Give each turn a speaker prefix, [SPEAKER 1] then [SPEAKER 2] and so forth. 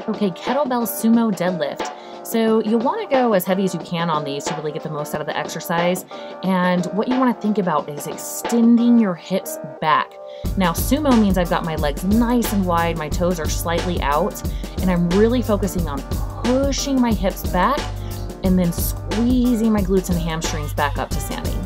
[SPEAKER 1] Okay, kettlebell sumo deadlift. So you'll want to go as heavy as you can on these to really get the most out of the exercise. And what you want to think about is extending your hips back. Now, sumo means I've got my legs nice and wide, my toes are slightly out, and I'm really focusing on pushing my hips back and then squeezing my glutes and hamstrings back up to standing.